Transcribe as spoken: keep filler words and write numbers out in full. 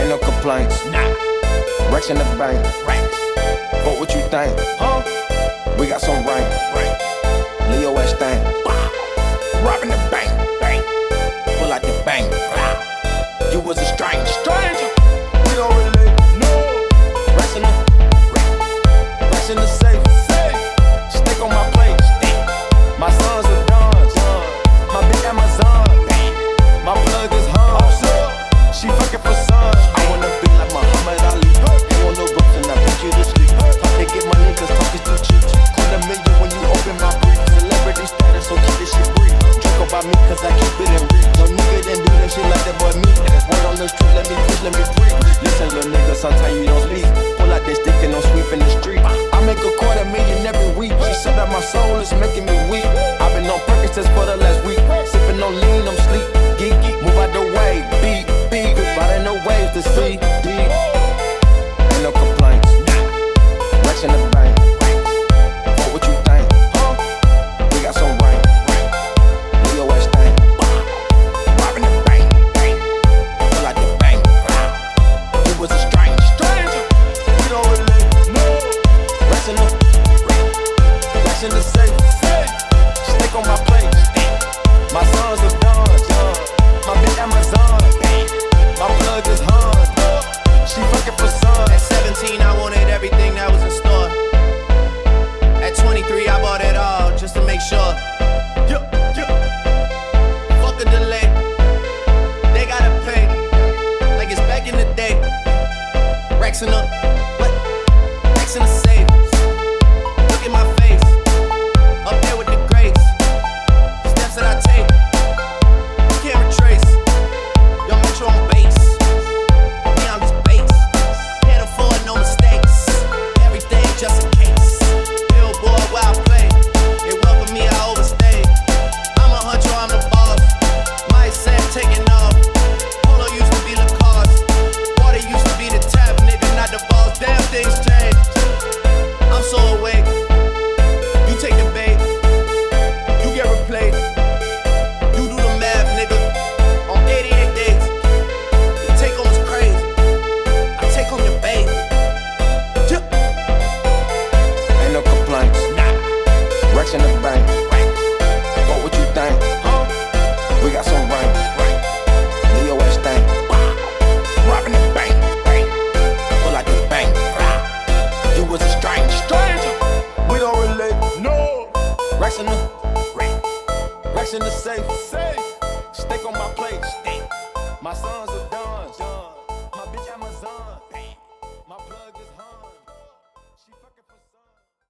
Ain't no complaints. Nah. Racks in the bank. Racks. But what you think? Huh? We got some rain. Rain. Leo S. Thing. Robbing the bank. Bank. Pull out the bank. You was a stranger. Stranger. We don't relate. No. Racks in the. Racks in the safe. Safe. Stick on my plate. Stick. My sons are dons. My big Amazon. Bang. My plug is Hans. She fucking for sons. I wanna be like Muhammad Ali. You on the ropes and I put you to sleep. Talk to get money cause talk is too cheap. Call a million when you open my brief. Celebrity status, so keep this shit brief. Joke about me cause I keep it in reach. No nigga didn't do that shit like that boy me. That's word on the street, let me preach, let me preach. Listen little nigga, sometimes you don't speak. Pull out this stick and don't sweep in the street. I make a quarter million every week. She said that my soul is making me weak. I've been on Percocets for the last week. Sipping on lean, I'm sleep. Geek, geek, move out the way. Beat, beat, riding the waves to see. Deep. Ain't no complaints. Racks in the bank. But what you think? Huh? We got some rain. Leo S. Thing. Robbing the bank. Bank. Pull out the bank. You was a stranger. Stranger. We don't relate. No. Racks in the. Racks in the safe. Stick on my plate. My sons are dons. My big Amazon. My plug is Hans. She fucking for sons. At seventeen, I wanted everything that was in store. At twenty-three, I bought it all just to make sure. Yeah, yeah. Fuck a delay. They gotta pay like it's back in the day. Racks in the